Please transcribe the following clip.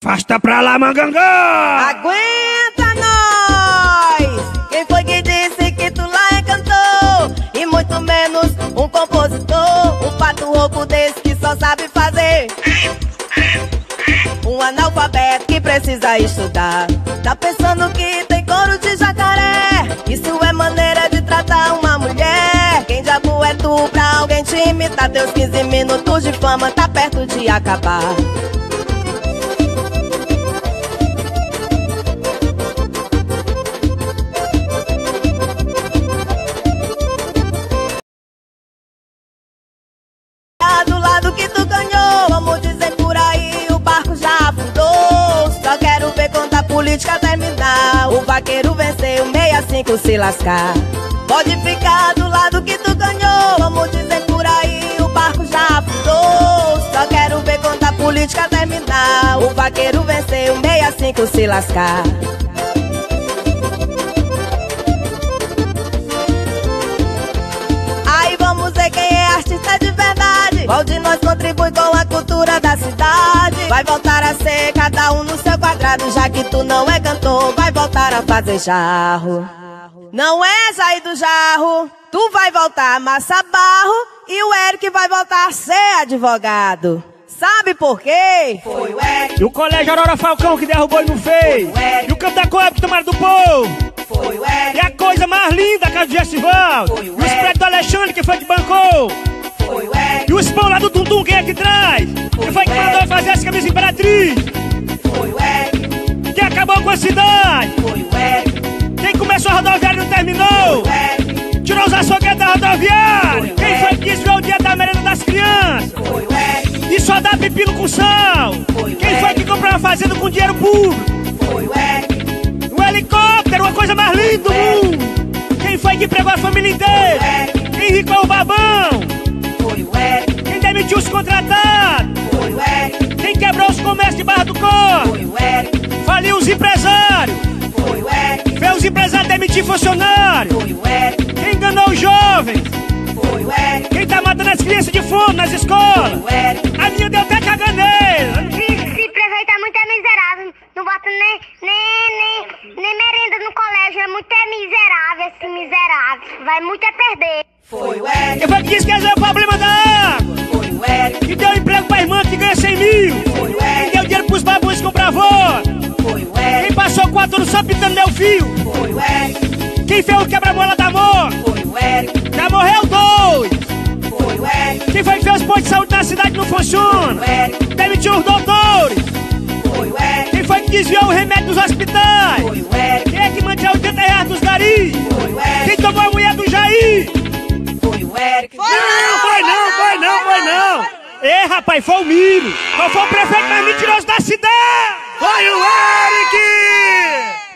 Afasta pra lá, Mangangá! Aguenta nós! Quem foi que disse que tu lá é cantor? E muito menos um compositor, um pato rouco desse que só sabe fazer um analfabeto que precisa estudar. Tá pensando que tem couro de jacaré? Isso é maneira de tratar uma mulher. Quem diabo é tu pra alguém te imitar? Teus 15 minutos de fama tá perto de acabar. Do lado que tu ganhou, vamos dizer por aí, o barco já afundou. Só quero ver quando a política terminar, o vaqueiro venceu, 65 se lascar. Pode ficar do lado que tu ganhou, vamos dizer por aí, o barco já afundou. Só quero ver quando a política terminar, o vaqueiro venceu, 65 se lascar. Aí vamos ver quem é artista de verdade. Qual de nós contribui com a cultura da cidade? Vai voltar a ser cada um no seu quadrado. Já que tu não é cantor, vai voltar a fazer jarro. Não é sair do jarro. Tu vai voltar a amassar barro e o Eric vai voltar a ser advogado. Sabe por quê? Foi o Eric. E o colégio Aurora Falcão que derrubou e não fez. E o campo da Coab que tomaram do povo. Foi o Eric. E a coisa mais linda, a casa do Gessival. E o prédio do Alexandre que foi que bancou. Foi o Eric. E o spão lá do Tuntum, quem é que traz? Que foi que mandou fazer essa camisa Imperatriz? Foi o Eric. Quem acabou com a cidade? Foi o Eric. Quem começou a rodoviária e não terminou? Foi o Eric. Tirou os açougueiros da rodoviária? Quem foi que desviou o dia da merenda das crianças? Foi o Eric. E só dá pepino com sal? Quem foi que comprou uma fazenda com dinheiro público? Foi o Eric. Um helicóptero, uma coisa mais linda do mundo. Quem foi que pregou a família inteira? Quem enricou o babão? Foi o Eric. Quem demitiu os contratados? Foi o Eric. Quem quebrou os comércios de Barra do Corpo? Foi o Eric. Faliu os empresários? Foi o Eric. Fez os empresários demitir funcionários? Foi o Eric. Quem enganou os jovens? Foi o Eric. Quem tá matando as crianças de fome nas escolas? Foi o Eric. A minha deu até caganeira. Esse prefeito é muito miserável, não bota nem merenda no colégio, é muito miserável esse miserável, vai muito a perder. Foi o Eric. Quem foi que disse que resolveu o problema da água? Foi o Eric. Que deu emprego pra irmã que ganha 100 mil? Foi o Quem Eric. deu dinheiro pros babões comprar voto? Foi o Eric. Quem passou 4 anos só pintando meu fio? Foi o Eric. Quem fez o quebra-mola da morte? Foi o Eric. Já morreu 2. Foi o Eric. Quem foi que fez os postos de saúde na cidade que não funciona? Foi o Eric. Demitiu os doutores. Foi o Eric. Quem foi que desviou o remédio dos hospitais? Foi o Eric. Quem é que manteve 80 reais dos garis? Foi o Eric. Quem tomou a mulher do Jair? Foi o Eric. Não, foi não. Ei, rapaz, foi o Miro. Qual foi o prefeito mais mentiroso da cidade? Foi o Eric!